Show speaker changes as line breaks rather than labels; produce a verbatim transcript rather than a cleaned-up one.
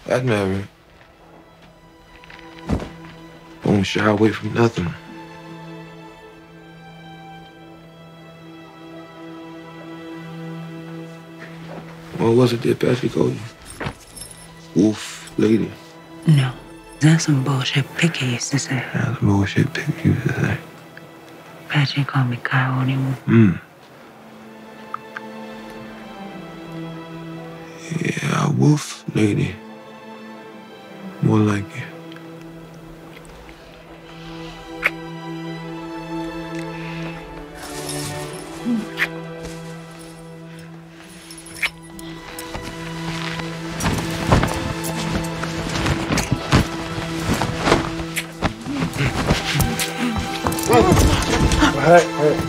I'd marry. Won't shy away from nothing. What was it that Patrick called you? Wolf lady?
No. That's some bullshit Pickett used to say.
That's some bullshit Pickett used to say.
Patrick called me Coyote.
Hmm. Yeah, wolf lady. More like it.
Hey, hey.